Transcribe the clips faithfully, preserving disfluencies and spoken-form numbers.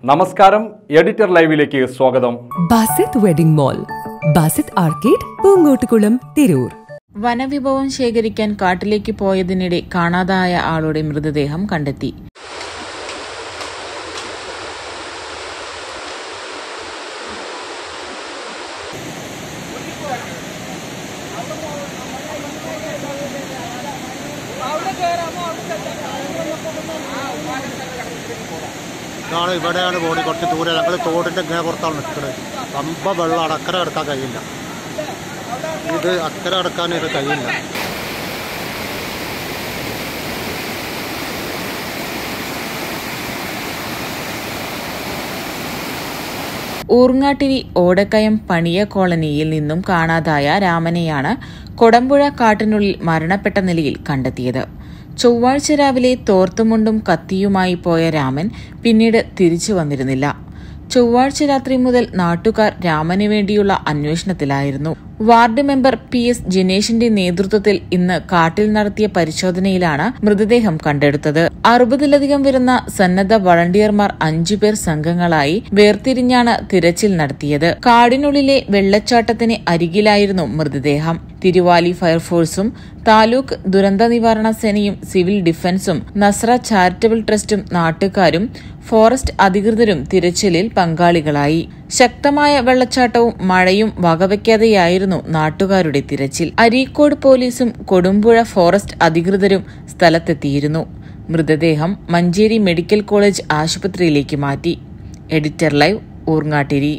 നമസ്കാരം, എഡിറ്റർ ലൈവിലേക്ക് സ്വാഗതം. Basith wedding mall, Basith arcade, Poongottukulam, Tirur. വനവിഭവം ശേഖരിക്കാൻ കാട്ടിലേക്ക് പോയതിനിടെ കാണാതായ ആളുടെ മൃതദേഹം കണ്ടെത്തി. ഇതാണ് ഇവിടെയാണ് ബോഡി. കുറച്ച് ദൂരെ ഞങ്ങൾ തോടിൻ്റെ ഇങ്ങനെ പുറത്താണ് നിൽക്കുന്നത്. പമ്പ വെള്ളം അക്കരെ കിടക്കാൻ കഴിയില്ല. ഇത് അക്കരെ കിടക്കാൻ ഇത് കഴിയില്ല. ഊർങ്ങാട്ടിരി ഓടക്കയം പണിയ കോളനിയിൽ നിന്നും കാണാതായ രാമനെയാണ് കൊടമ്പുഴ കാട്ടിനുള്ളിൽ മരണപ്പെട്ട നിലയിൽ കണ്ടെത്തിയത്. ചൊവ്വാഴ്ച രാവിലെ തോർത്തുമുണ്ടും കത്തിയുമായി പോയ രാമൻ പിന്നീട് തിരിച്ചു വന്നിരുന്നില്ല. ചൊവ്വാഴ്ച രാത്രി മുതൽ നാട്ടുകാർ രാമന് വേണ്ടിയുള്ള അന്വേഷണത്തിലായിരുന്നു. വാർഡ് മെമ്പർ പി എസ് ജിനേഷിന്റെ നേതൃത്വത്തിൽ ഇന്ന് കാട്ടിൽ നടത്തിയ പരിശോധനയിലാണ് മൃതദേഹം കണ്ടെടുത്തത്. അറുപതിലധികം വരുന്ന സന്നദ്ധ വളണ്ടിയർമാർ അഞ്ചുപേർ സംഘങ്ങളായി വേർതിരിഞ്ഞാണ് തിരച്ചിൽ നടത്തിയത്. കാടിനുള്ളിലെ വെള്ളച്ചാട്ടത്തിന് അരികിലായിരുന്നു മൃതദേഹം. തിരുവാലി ഫയർഫോഴ്സും താലൂക്ക് ദുരന്ത നിവാരണ സേനയും സിവിൽ ഡിഫൻസും നസ്ര ചാരിറ്റബിൾ ട്രസ്റ്റും നാട്ടുകാരും ഫോറസ്റ്റ് അധികൃതരും തിരച്ചിലിൽ പങ്കാളികളായി. ശക്തമായ വെള്ളച്ചാട്ടവും മഴയും വകവയ്ക്കാതെയായിരുന്നു നാട്ടുകാരുടെ തിരച്ചിൽ. അരീക്കോട് പോലീസും കൊടുമ്പുഴ ഫോറസ്റ്റ് അധികൃതരും സ്ഥലത്തെത്തിയിരുന്നു. മൃതദേഹം മഞ്ചേരി മെഡിക്കൽ കോളേജ് ആശുപത്രിയിലേക്ക് മാറ്റി. Editor live, Urangattiri.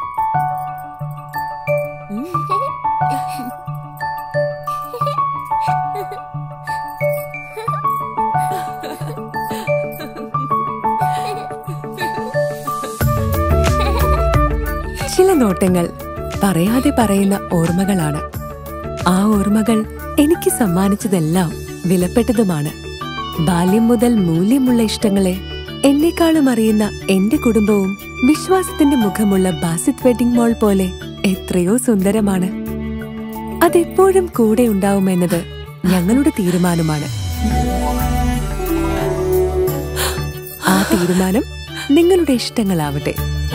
ചില നോട്ടങ്ങൾ പറയാതെ പറയുന്ന ഓർമ്മകളാണ്. ആ ഓർമ്മകൾ എനിക്ക് സമ്മാനിച്ചതെല്ലാം വിലപ്പെട്ടതുമാണ്. ബാല്യം മുതൽ മൂല്യമുള്ള ഇഷ്ടങ്ങളെ എന്നെക്കാളും അറിയുന്ന എന്റെ കുടുംബവും വിശ്വാസത്തിന്റെ മുഖമുള്ള ബാസിത് വെഡിംഗ് മോൾ പോലെ എത്രയോ സുന്ദരമാണ്. അതെപ്പോഴും കൂടെ ഉണ്ടാവുമെന്നത് ഞങ്ങളുടെ തീരുമാനമാണ്. ആ തീരുമാനം നിങ്ങളുടെ ഇഷ്ടങ്ങളാവട്ടെ.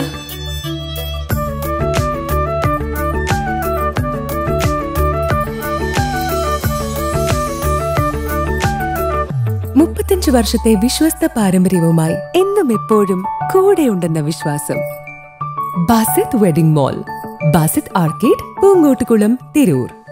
മുപ്പത്തഞ്ചു വർഷത്തെ വിശ്വസ്ത പാരമ്പര്യവുമായി എന്നും എപ്പോഴും കൂടെയുണ്ടെന്ന വിശ്വാസം. Basith wedding mall, Basith arcade, Poongottukulam, Tirur.